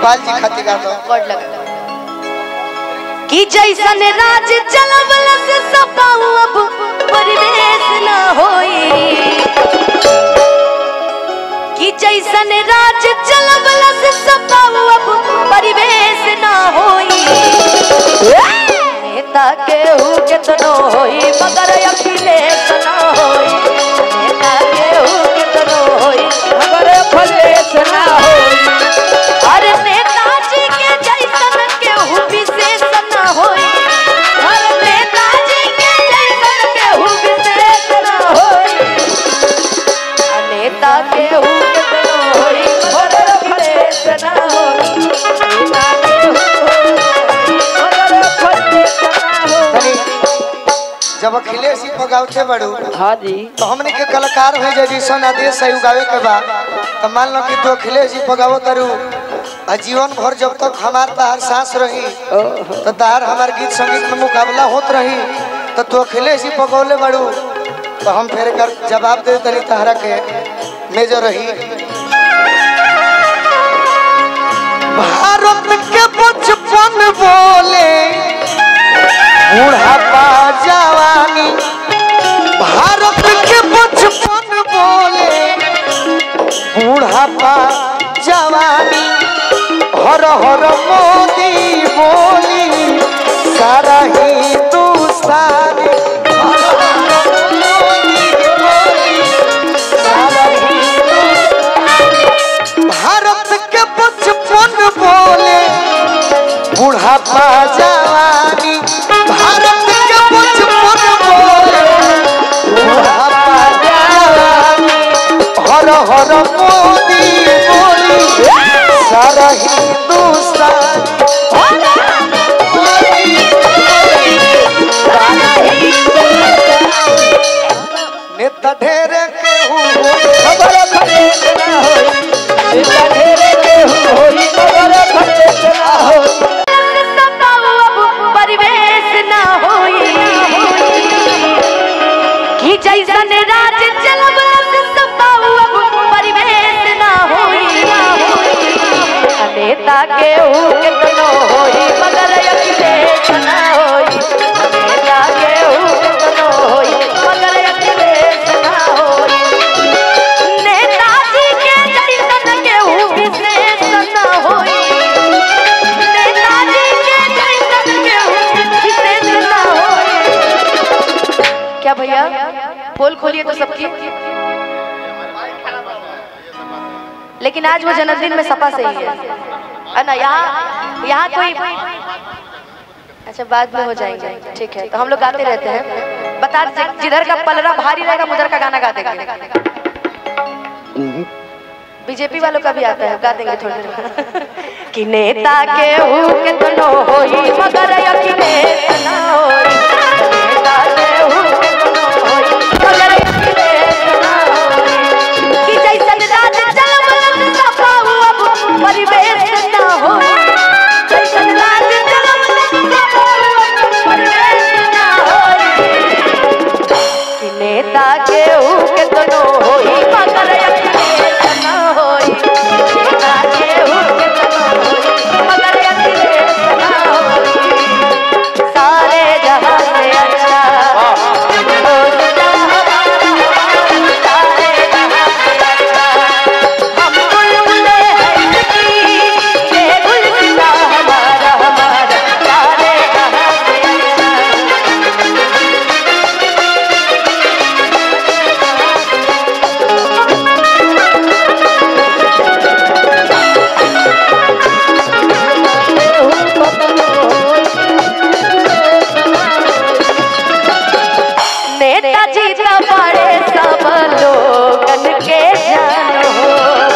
गोपाल जी खातिर गा दो वर्ड लगा कि जैसन राज चलवल से सपाऊ अब परिवेश न होई कि जैसन राज चलवल से सपाऊ अब परिवेश न होई नेता केहू केतनो होई मगर अखिलेश न होई नेता केहू केतनो होई मगर अखिलेश न होई अरे नेताजी के जैसन केहू विशेष न होई अरे नेताजी के जैसन केहू विशेष न होई नेता केहू केतनो होई मगर अखिलेश न होई नेता केहू मगर अखिलेश न होई। जब अखिलेश जी पगावते बड़ू हाँ जी तो हमने के कलाकार हो जाए जिसन आदेश है उगावे के बाद तो मान लो कि तो अखिलेश जी पगावो तरु जीवन भर जब तक हमार तार सांस रही तो तार हमार गीत संगीत में मुकाबला होत रही तो अखिलेश जी पगौले बड़ू तो हम फिर कर जवाब दे तरी तहरा के मेजर रही। भारत के बचपन बोले बुढ़ापा जवानी भारत के बचपन बोले बुढ़ापा जवानी हर हर मोदी बोली सारा हिंदुस्तान भारत के बचपन बोले बुढ़ापा जवानी भारत के बचपन बोले बुढ़ापा जवानी हर हर मोदी बोली सारा हिंदुस्तान नेता ढेरे केहू खबर खलेश ना होई नेता ढेरे केहू होई खबर खलेश ना होई परिवेश न होई कि जैसन राज चलवल से सपाऊ अब परिवेश न होई नेता केहू केतनो होई मगर अखिलेश न होई नेता केहू केतनो होई मगर अखिलेश न होई नेताजी के जैसन केहू विशेष न होई नेताजी के जैसन केहू विशेष न होई। क्या भैया पोल खोलिए तो सबकी लेकिन आज वो जन्मदिन में सपा से ही है ना यहाँ कोई अच्छा बाद में हो जाएंगे ठीक है तो हम लोग गाते रहते हैं बता जिधर का पलरा भारी रहेगा उधर का गाना गा देंगे बीजेपी वालों का भी आता है गा देंगे थोड़ी देर कि नेता केहू केतनो होई मगर अखिलेश न होई नेता केहू केतनो होई मगर अखिलेश न होई कि जैसन राज चलवल से सपाऊ अब परिवेश न होई जैसन राज चलवल से सपाऊ अब परिवेश न होई कि नेता केहू केतनो होई मगर अखिलेश न होई नेता केहू केतनो होई मगर अखिलेश न होई सारे जहां से अच्छा हिंदुस्तान हमारा सारे जहां से अच्छा हम बुलबुले हैं इसकी ये गुलसिता हमारा हमारा सारे जहां से अच्छा नेताजी तो बड़े सब लोगन के जान हो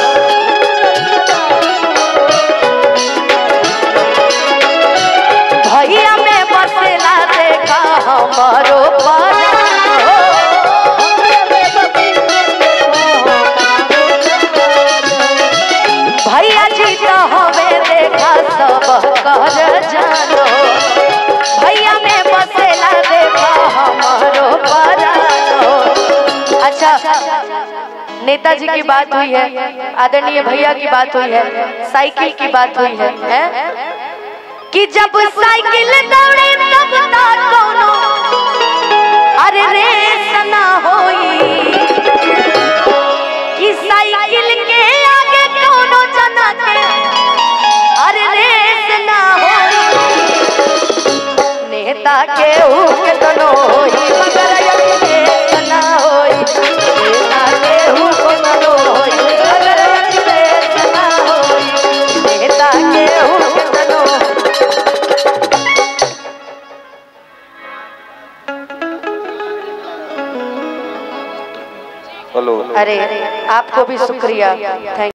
भैया में बसेला देखा हमारो परान हो भैया जी तो हमें देखा सब कर जानो भैया में बसेला देखा हमारो परान हो। अच्छा नेताजी की बात हुई है, आदरणीय भैया की बात हुई है, साइकिल की बात हुई है कि जब साइकिल दौड़े तब तक कोनो अरे रेस ना होई, कि साइकिल के आगे कोनो जना के अरे रेस ना होई। नेता के हुक तनो होई मगर रेस ना होई, नेता के हुक तनो होई मगर रेस ना होई, नेता के हुक तनो। हेलो, अरे आपको भी शुक्रिया, थैंक